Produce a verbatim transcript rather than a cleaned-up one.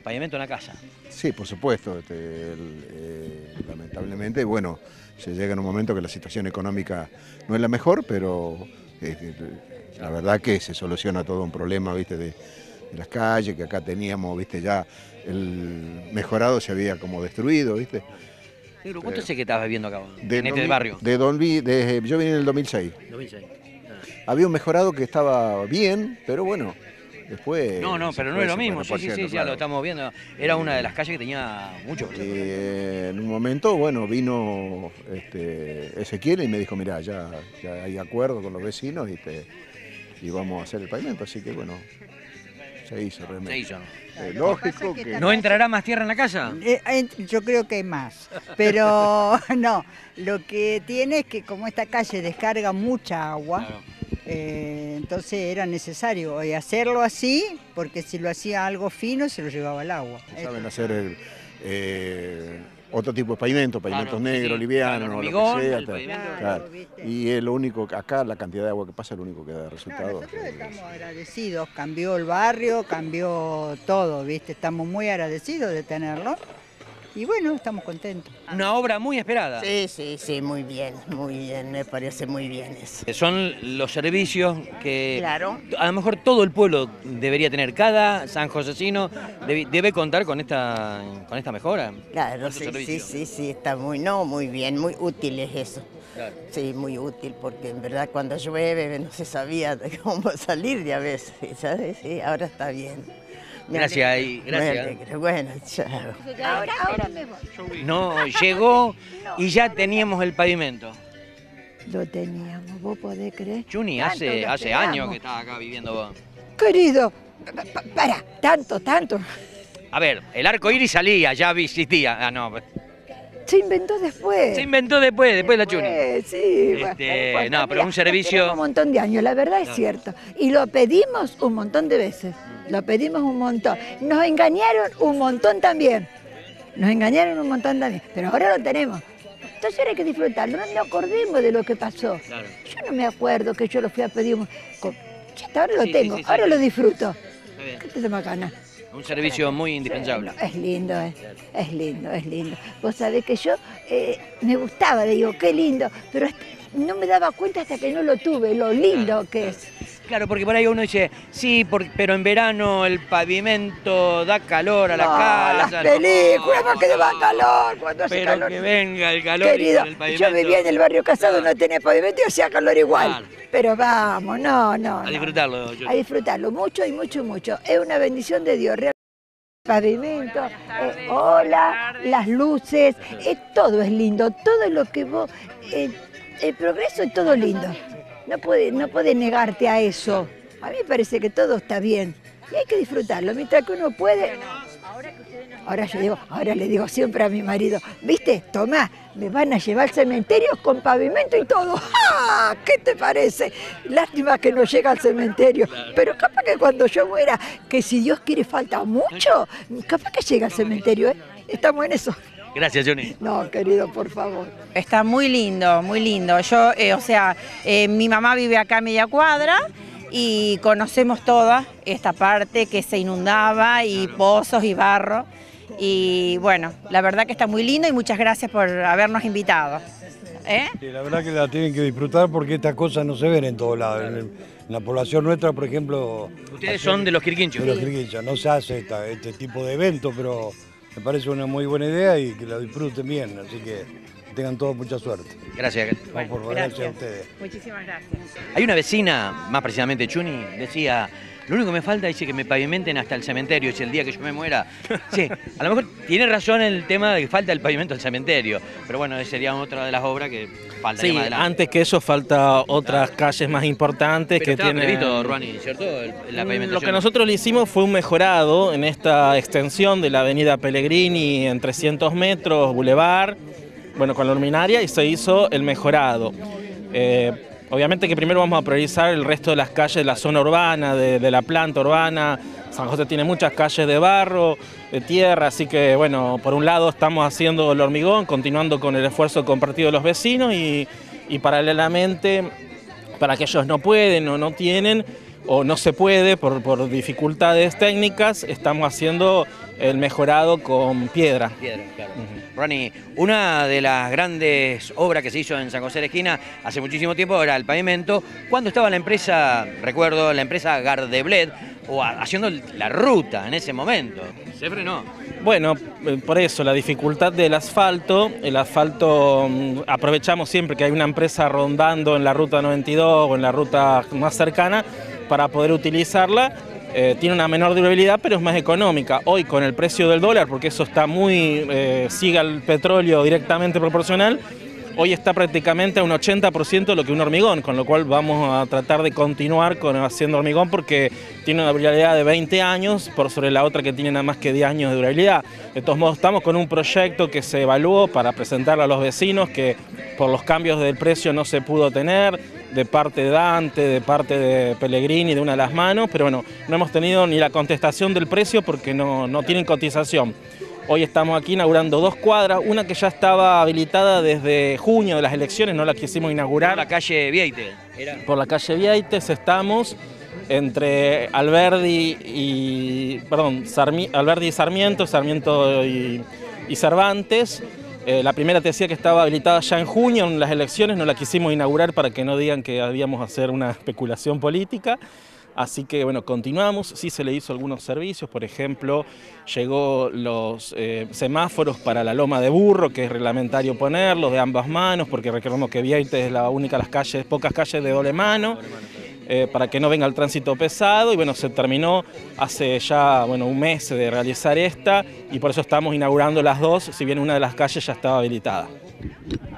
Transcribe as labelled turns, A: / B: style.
A: pavimento en la casa.
B: Sí, por supuesto. Este, el, eh, lamentablemente, bueno, se llega en un momento que la situación económica no es la mejor, pero eh, la verdad que se soluciona todo un problema, ¿viste? De, de las calles, que acá teníamos, ¿viste? Ya el mejorado se había como destruido, ¿viste?
A: Negro, ¿cuánto sé que estabas viviendo acá,
B: De
A: en este
B: dos mil,
A: barrio?
B: De, dos mil, de, yo vine en el dos mil seis.
A: dos mil seis. Ah.
B: Había un mejorado que estaba bien, pero bueno, después...
A: No, no, pero no es lo mismo, sí, sí, sí, ya
B: claro.
A: lo estamos viendo. Era una de las calles que tenía mucho.
B: Eh, en un momento, bueno, vino este, Ezequiel y me dijo, mirá, ya, ya hay acuerdo con los vecinos y, te, y vamos a hacer el pavimento, así que bueno, se hizo realmente.
A: Se hizo, ¿no?
B: Eh, lógico que...
A: que... ¿No entrará más tierra en la casa?
C: Eh, yo creo que más, pero no, lo que tiene es que como esta calle descarga mucha agua, claro. eh, entonces era necesario hacerlo así, porque si lo hacía algo fino se lo llevaba el agua.
B: Saben hacer el, eh, otro tipo de pavimento, pavimentos
A: claro,
B: negros,
A: sí,
B: livianos,
A: claro,
B: o
A: hormigón,
B: lo que sea.
A: el pavimento,
B: claro. Y es lo único, acá la cantidad de agua que pasa es lo único que da resultado.
C: No, nosotros estamos agradecidos, cambió el barrio, cambió todo, ¿viste? Estamos muy agradecidos de tenerlo y bueno, estamos contentos.
A: Una obra muy esperada.
D: Sí, sí, sí, muy bien, muy bien, me parece muy bien eso.
A: Son los servicios que
D: claro.
A: a lo mejor todo el pueblo debería tener. Cada sanjosecino debe, debe contar con esta, con esta mejora.
D: Claro, sí, sí, sí, sí, está muy, no, muy bien, muy útil es eso. Claro. Sí, muy útil, porque en verdad cuando llueve no se sabía cómo salir de a veces, ¿sabes? Sí, ahora está bien. Me
A: gracias, ahí, gracias.
D: Me bueno, chao.
C: Ahora, ahora me voy.
A: No, llegó y ya teníamos el pavimento.
E: Lo teníamos, ¿vos podés creer?
A: Chuni, hace, hace años que estás acá viviendo vos.
E: Querido, para, tanto, tanto.
A: A ver, el arco iris salía, ya existía. Ah, no.
E: Se inventó después.
A: Se inventó después, después, después la Chuni.
E: Sí,
A: este,
E: bueno,
A: no, pero
E: mira,
A: un servicio...
E: Un montón de años, la verdad es
A: no.
E: cierto. Y lo pedimos un montón de veces. Lo pedimos un montón. Nos engañaron un montón también. Nos engañaron un montón también. Pero ahora lo tenemos. Entonces ahora hay que disfrutarlo. No nos acordemos de lo que pasó.
A: Claro.
E: Yo no me acuerdo que yo lo fui a pedir. Ya está, ahora lo
A: sí,
E: tengo.
A: Sí, sí,
E: ahora
A: sí.
E: lo disfruto.
A: Está bien.
E: ¿Qué te macana?
A: Un servicio muy indispensable.
E: Es lindo, es, es lindo, es lindo. Vos sabés que yo eh, me gustaba, digo, qué lindo, pero hasta, no me daba cuenta hasta que no lo tuve, lo lindo
A: claro,
E: que
A: claro.
E: es.
A: Claro, porque por ahí uno dice, sí, por, pero en verano el pavimento da calor a la
E: no,
A: casa.
E: Las películas,
A: no,
E: no, que
A: no,
E: da calor, cuando hace
A: pero
E: calor.
A: que venga el calor.
E: Querido,
A: y el pavimento.
E: yo vivía en el barrio Casado,
A: claro.
E: no tenía pavimento y hacía calor igual.
A: Claro.
E: Pero vamos, no, no.
A: A
E: no.
A: disfrutarlo. Yo.
E: A disfrutarlo, mucho y mucho, mucho. Es una bendición de Dios, realmente. Pavimento, eh, hola, las luces, eh, todo es lindo, todo lo que vos, eh, el progreso es todo lindo, no puede, no puede negarte a eso, a mí me parece que todo está bien y hay que disfrutarlo, mientras que uno puede. Ahora yo digo, ahora le digo siempre a mi marido, ¿viste? Tomá, me van a llevar al cementerio con pavimento y todo. ¡Ah! ¿Qué te parece? Lástima que no llega al cementerio, pero capaz que cuando yo muera, que si Dios quiere falta mucho, capaz que llega al cementerio, ¿eh? Estamos en eso.
A: Gracias, Johnny.
E: No, querido, por favor.
F: Está muy lindo, muy lindo. Yo, eh, o sea, eh, mi mamá vive acá a media cuadra y conocemos toda esta parte que se inundaba y pozos y barro. Y bueno, la verdad que está muy lindo y muchas gracias por habernos invitado. ¿Eh?
G: Sí, la verdad que la tienen que disfrutar porque estas cosas no se ven en todos lados. En, en la población nuestra, por ejemplo...
A: Ustedes son de los Quirquinchos.
G: De los Quirquinchos. No se hace esta, este tipo de evento, pero me parece una muy buena idea y que la disfruten bien. Así que tengan todos mucha suerte.
A: Gracias.
G: Bueno, por favor, gracias. gracias a ustedes.
F: Muchísimas gracias.
A: Hay una vecina, más precisamente Chuni, decía... Lo único que me falta es que me pavimenten hasta el cementerio, si el día que yo me muera. Sí, a lo mejor tiene razón el tema de que falta el pavimento del cementerio, pero bueno, esa sería otra de las obras que falta.
H: Sí, antes que eso falta otras claro. calles más importantes
A: pero
H: que tienen...
A: previsto, Ruani, ¿cierto? La pavimentación.
H: Lo que nosotros le hicimos fue un mejorado en esta extensión de la avenida Pellegrini en trescientos metros, Boulevard, bueno, con la luminaria, y se hizo el mejorado. Eh, Obviamente que primero vamos a priorizar el resto de las calles de la zona urbana, de, de la planta urbana. San José tiene muchas calles de barro, de tierra, así que bueno, por un lado estamos haciendo el hormigón, continuando con el esfuerzo compartido de los vecinos y, y paralelamente, para aquellos no pueden o no tienen, o no se puede por, por dificultades técnicas, estamos haciendo el mejorado con piedra.
A: Piedra, claro. Uh-huh. Ronnie, una de las grandes obras que se hizo en San José de la Esquina hace muchísimo tiempo era el pavimento, cuando estaba la empresa, recuerdo, la empresa Gardeblet, o a, haciendo la ruta en ese momento. Se frenó.
H: Bueno, por eso, la dificultad del asfalto, el asfalto, aprovechamos siempre que hay una empresa rondando en la ruta noventa y dos o en la ruta más cercana para poder utilizarla. Eh, tiene una menor durabilidad, pero es más económica. Hoy con el precio del dólar, porque eso está muy, eh, sigue al petróleo directamente proporcional, hoy está prácticamente a un ochenta por ciento de lo que un hormigón, con lo cual vamos a tratar de continuar con, haciendo hormigón porque tiene una durabilidad de veinte años por sobre la otra que tiene nada más que diez años de durabilidad. De todos modos, estamos con un proyecto que se evaluó para presentarlo a los vecinos, que por los cambios del precio no se pudo tener, de parte de Dante, de parte de Pellegrini, de una de las manos, pero bueno, no hemos tenido ni la contestación del precio porque no, no tienen cotización. Hoy estamos aquí inaugurando dos cuadras, una que ya estaba habilitada desde junio de las elecciones, no la quisimos inaugurar.
A: Por la calle Vieites. Era.
H: Por la calle Vieites estamos entre Alberdi y, perdón, Sarmi, Alberdi y Sarmiento, Sarmiento y, y Cervantes. Eh, la primera te decía que estaba habilitada ya en junio en las elecciones, no la quisimos inaugurar para que no digan que habíamos hacer una especulación política. Así que bueno, continuamos, sí se le hizo algunos servicios, por ejemplo, llegó los eh, semáforos para la Loma de Burro, que es reglamentario ponerlos de ambas manos, porque recordemos que Vieites es la única de las calles, pocas calles de doble mano, eh, para que no venga el tránsito pesado, y bueno, se terminó hace ya bueno, un mes de realizar esta, y por eso estamos inaugurando las dos, si bien una de las calles ya estaba habilitada.